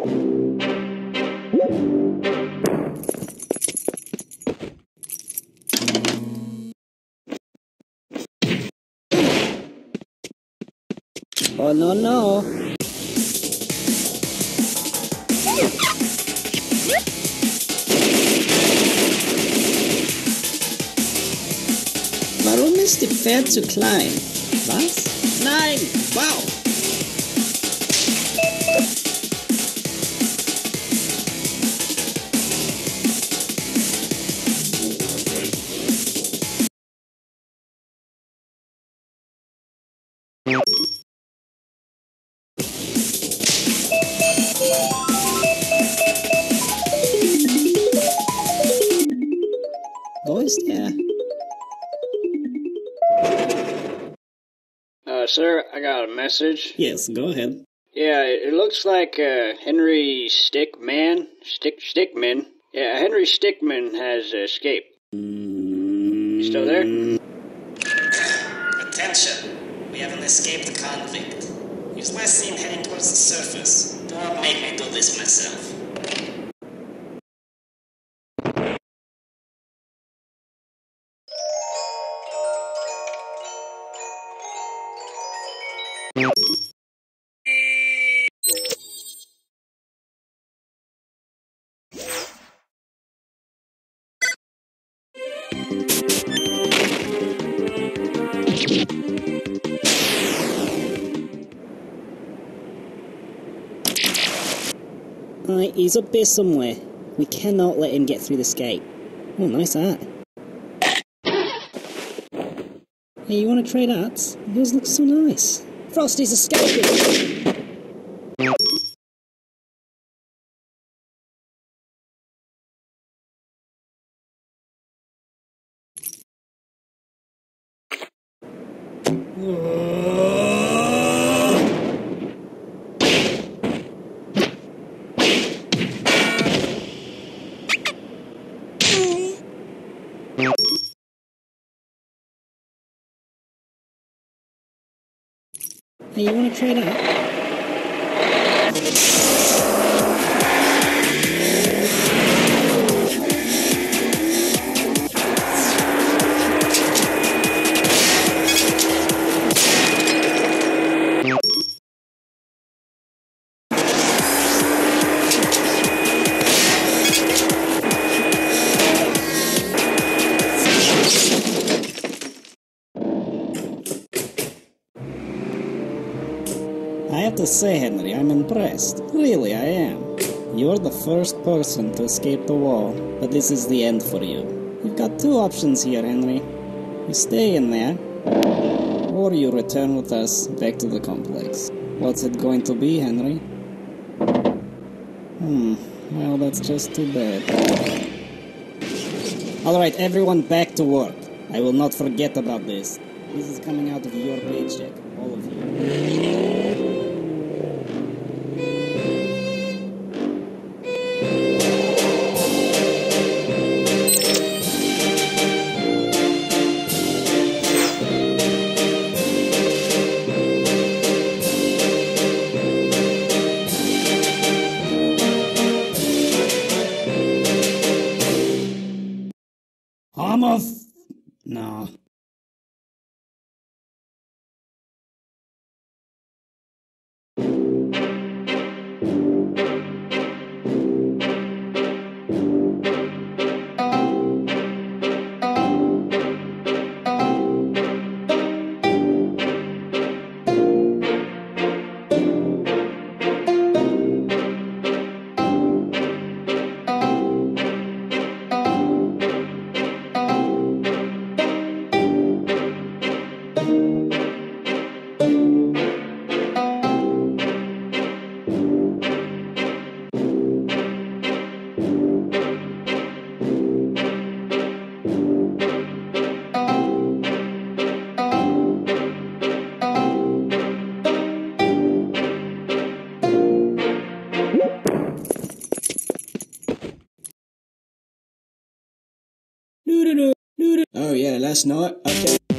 Oh no no! Warum ist die Pferd zu klein? Was? Nein! Wow! Wo ist er? Sir, I got a message. Yes, go ahead. Yeah, it looks like Henry Stickman. Yeah, Henry Stickman has escaped. You still there? Attention! We have an escaped convict. He's last seen heading towards the surface. Do not make me do this myself. Alright, he's up there somewhere. We cannot let him get through this gate. Oh, nice hat. Hey, you want to trade hats? Yours looks so nice. Frosty's escaping! Hey, you want to trade up? I have to say, Henry, I'm impressed. Really, I am. You're the first person to escape the wall, but this is the end for you. You've got two options here, Henry. You stay in there, or you return with us back to the complex. What's it going to be, Henry? Well, that's just too bad. Alright, everyone back to work. I will not forget about this. This is coming out of your paycheck, all of you. No. Oh yeah, last night. Okay.